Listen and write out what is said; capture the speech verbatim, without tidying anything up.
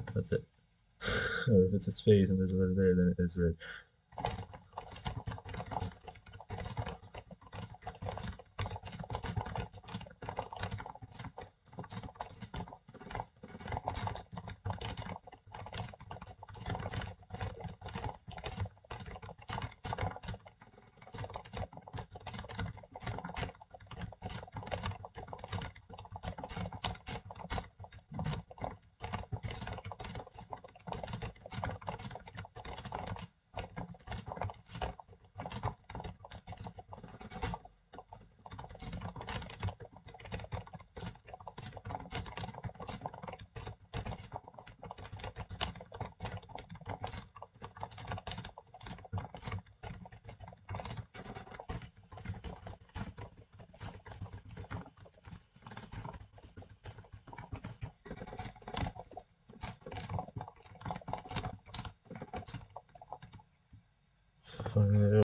That's it. Or if it's a space and there's a letter there, then it's red. Fine.